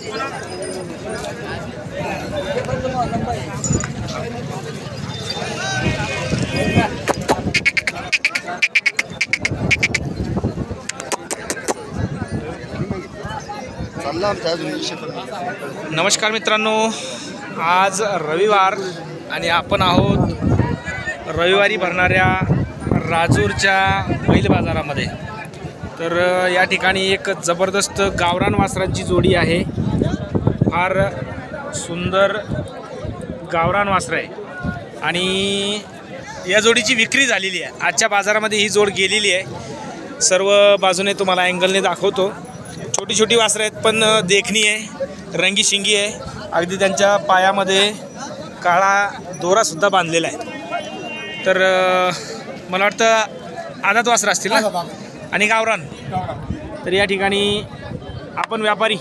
नमस्कार मित्रांनो, आज रविवार आणि आपण आहोत रविवारी भरणाऱ्या राजूरच्या बैल बाजारामध्ये। तर या ठिकाणी एक जबरदस्त गावरान वासरांची जोडी आहे। फार सुंदर गावरान वासर आहे आणि या जोडीची विक्री झालेली आहे। आजच्या बाजारामध्ये ही जोड गेलेली आहे। सर्व बाजूने तुम्हाला अँगलने दाखवतो। छोटी छोटी वासरं आहेत पण देखणी आहे, रंगी शिंगी आहे। अगदी त्यांच्या पायामध्ये काळा दोरासुद्धा बांधलेला आहे। तर मला वाटतं आदात वासरं असतील ना आणि गावरान। तर या ठिकाणी आपण व्यापारी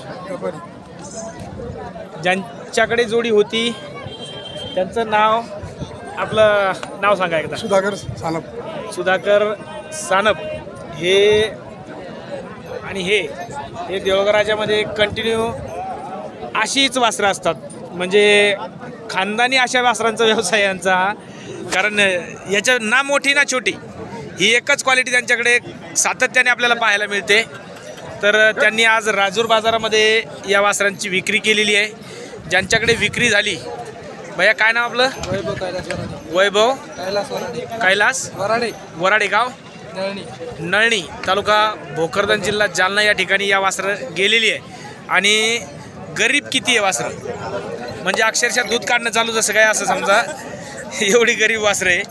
ज्यांच्याकडे जोडी होती त्यांचं नाव, आपलं नाव सांगा एकदा। सुधाकर सानप। सुधाकर सानप हे आणि हे देवळगराच्यामध्ये कंटिन्यू अशीच वासरं असतात। म्हणजे खानदानी अशा वासरांचा व्यवसाय यांचा। कारण याच्या ना मोठी ना छोटी ही एकच क्वालिटी त्यांच्याकडे सातत्याने आपल्याला पाहायला मिळते। तर त्यांनी आज राजूर बाजारामध्ये या वासरांची विक्री केलेली आहे। ज्यांच्याकडे विक्री झाली, भैया काय नाव आपलं? वैभव कैलास वराडे, गाव नळणी, तालुका भोकरदन, जिल्हा जालना। या ठिकाणी या वासरं गेलेली आहे आणि गरीब किती आहे वासरं, म्हणजे अक्षरशः दूध काढणं चालू जसं काय असं समजा, एवढी गरीब वासरं आहे।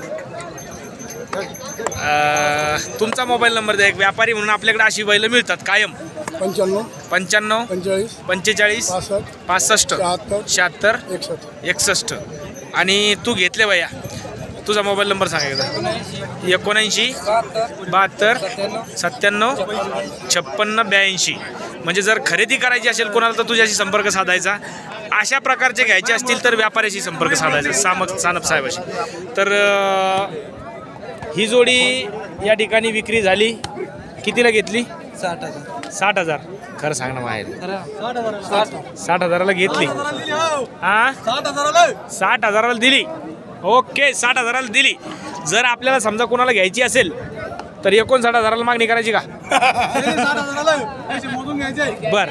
तुमचा मोबाईल नंबर द्या। एक व्यापारी म्हणून आपल्याकडे अशी बैलं मिळतात कायम। 95 45 65 76 61। आणि तू घेतले भैया, तुझा मोबाईल नंबर सांगायचा। 79 72 97 56 82। म्हणजे जर खरेदी करायची असेल कोणाला तर तुझ्याशी संपर्क साधायचा। अशा प्रकारचे घ्यायचे असतील तर व्यापाऱ्याशी संपर्क साधायचा, सानप साहेबाशी। तर ही जोडी या ठिकाणी विक्री झाली। कितीला घेतली? 60,000। खरं सांग ना बाहेर। 60,000ला घेतली। हां 60,000ला दिली। ओके, 60,000ला दिली। जर आपल्याला समजा कोणाला घ्यायची असेल तर 59,000ला मागणी करायची का? बर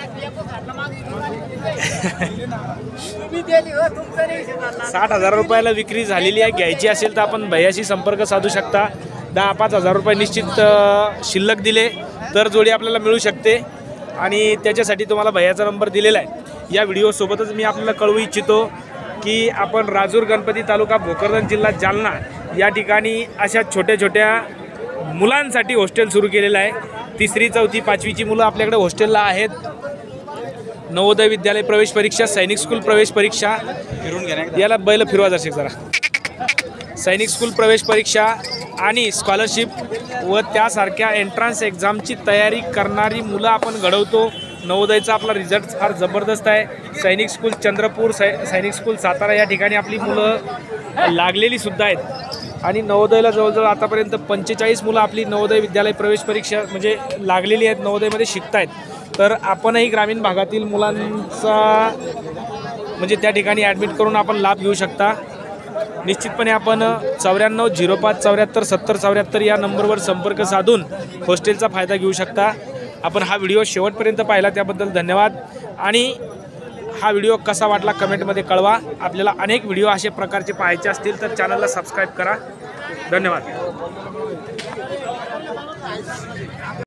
60,000 रुपयाला विक्री झालेली आहे। घ्यायची असेल तर आपण भैयाशी संपर्क साधू शकता। 10-5 हजार रुपये निश्चित शिल्लक दिले तर जोडी आपल्याला मिळू शकते। आणि त्याच्यासाठी तुम्हाला भैयाचा नंबर दिलेला आहे। या व्हिडिओसोबतच मी आपल्याला कळवू इच्छितो की आपण राजूर गणपती, तालुका भोकरदन, जिल्हा जालना या ठिकाणी अशा छोट्या छोट्या मुलांसाठी हॉस्टेल सुरू केलेलं आहे। 3री 4थी 5वीची मुलं आपल्याकडे हॉस्टेलला आहेत। नवोदय विद्यालय प्रवेश परीक्षा, सैनिक स्कूल प्रवेश परीक्षा, याला बैल फिरवा जरा, सैनिक स्कूल प्रवेश परीक्षा आणि स्कॉलरशिप व त्यासारख्या एंट्रन्स एक्झामची तयारी करणारी मुलं आपण घडवतो। नवोदयचा आपला रिझल्ट फार जबरदस्त आहे। सैनिक स्कूल चंद्रपूर, सैनिक स्कूल सातारा या ठिकाणी आपली मुलं लागलेली सुद्धा आहेत। आणि नवोदयला जवळजवळ आतापर्यंत 45 मुलं आपली नवोदय विद्यालय प्रवेश परीक्षा म्हणजे लागलेली आहेत, नवोदयमध्ये शिकत आहेत। तर आपणही ग्रामीण भागातील मुलांचा म्हणजे त्या ठिकाणी ॲडमिट करून आपण लाभ घेऊ शकता। निश्चितपणे आपण 94 05 74 70 74 या नंबरवर संपर्क साधून हॉस्टेलचा फायदा घेऊ शकता। आपण हा व्हिडिओ शेवटपर्यंत पाहिला त्याबद्दल धन्यवाद। आणि हा व्हिडिओ कसा वाटला कमेंटमध्ये कळवा। आपल्याला अनेक व्हिडिओ अशा प्रकारचे पाहायचे असतील तर चॅनलला सबस्क्राईब करा। धन्यवाद।